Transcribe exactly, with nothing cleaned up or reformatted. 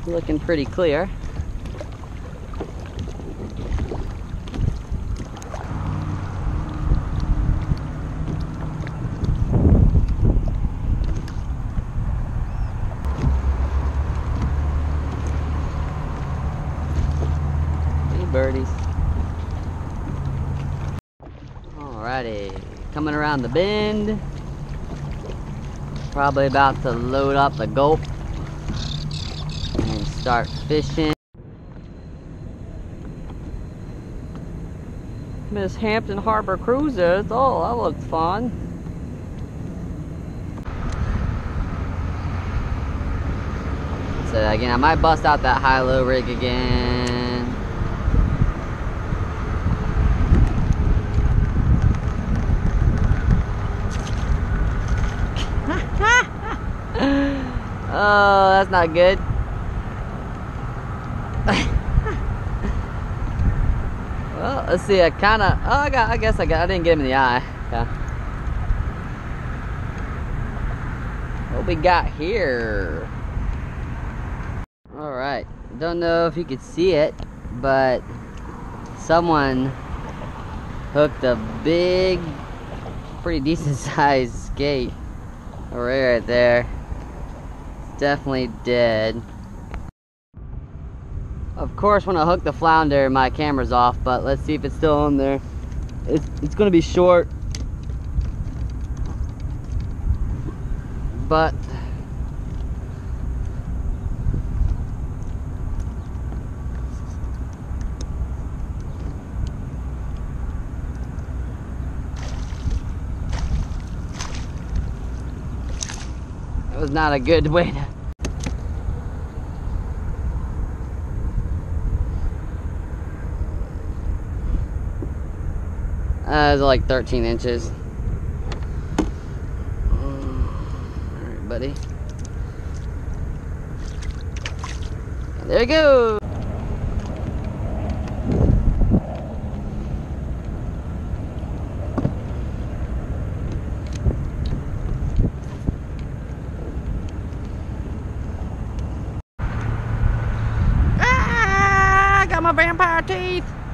looking pretty clear. Birdies. Alrighty, coming around the bend. Probably about to load up the gulp and start fishing. Miss Hampton Harbor Cruises. Oh, that looks fun. So again, I might bust out that high-low rig again. Oh, that's not good. Well, let's see. I kind of. Oh, I got. I guess I got. I didn't get him in the eye. Yeah. What we got here? All right. Don't know if you could see it, but someone hooked a big, pretty decent sized skate right there. Definitely dead. Of course, when I hook the flounder, my camera's off, but let's see if it's still on there. It's, it's gonna be short, but it was not a good way to. Uh, it's like thirteen inches. Alright, buddy. There you go. Ah, I got my vampire teeth.